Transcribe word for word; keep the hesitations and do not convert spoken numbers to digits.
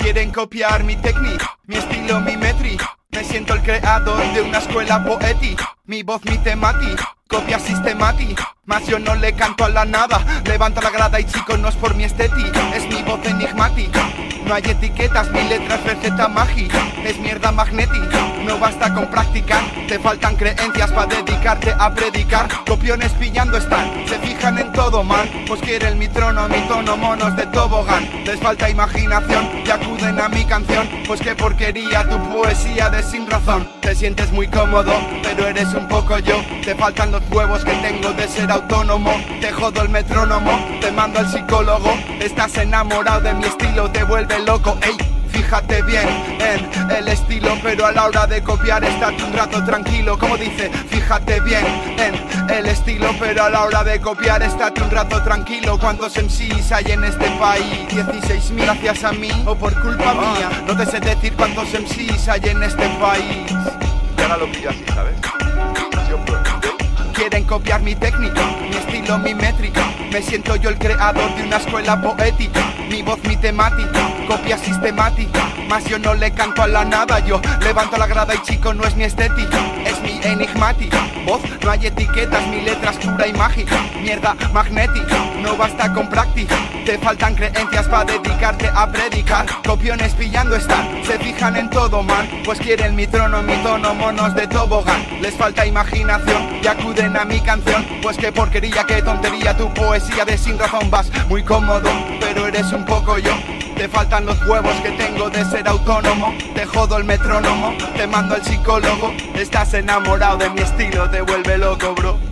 Quieren copiar mi técnica, mi estilo, mi métrica. Me siento el creador de una escuela poética. Mi voz, mi temática, copia sistemática. Mas yo no le canto a la nada. Levanta la grada y chicos, no es por mi estética. Es mi voz enigmática. No hay etiquetas, mi letra es receta mágica. Es mierda magnética, no basta con practicar. Te faltan creencias para dedicarte a predicar. Copiones pillando están, se fijan en todo man. Pues quieren mi trono, mi tono, monos de tobogán. Les falta imaginación y acuden a mi canción. Pues qué porquería tu poesía de sin razón. Te sientes muy cómodo, pero eres un poco yo. Te faltan los huevos que tengo de ser autónomo. Te jodo el metrónomo, te mando al psicólogo. Estás enamorado de mi estilo, te vuelve loco, ey. Fíjate bien en el estilo, pero a la hora de copiar estate un rato tranquilo. Como dice, fíjate bien en el estilo, pero a la hora de copiar estate un rato tranquilo. ¿Cuántos M Cs hay en este país? dieciséis mil. Gracias a mí o por culpa mía. No te sé decir cuántos M Cs hay en este país. Y ahora lo pillo así, ¿sabes? Quieren copiar mi técnica, mi estilo, mi métrica. Me siento yo el creador de una escuela poética. Mi voz, mi temática, copia sistemática. Mas yo no le canto a la nada. Yo levanto la grada y chico, no es mi estética. Es mi enigmática voz, no hay etiquetas. Mi letra es pura y mágica. Mierda magnética, no basta con práctica. Te faltan creencias para dedicarte a predicar. Copiones pillando están, se fijan en todo man. Pues quieren mi trono, mi tono, monos de tobogán. Les falta imaginación y acuden a mi canción. Pues qué porquería, qué tontería tu poesía de sin razón. Vas muy cómodo, pero eres un poco yo. Te faltan los huevos que tengo de ser autónomo. Te jodo el metrónomo, te mando al psicólogo. Estás enamorado de mi estilo, te vuelve loco, bro.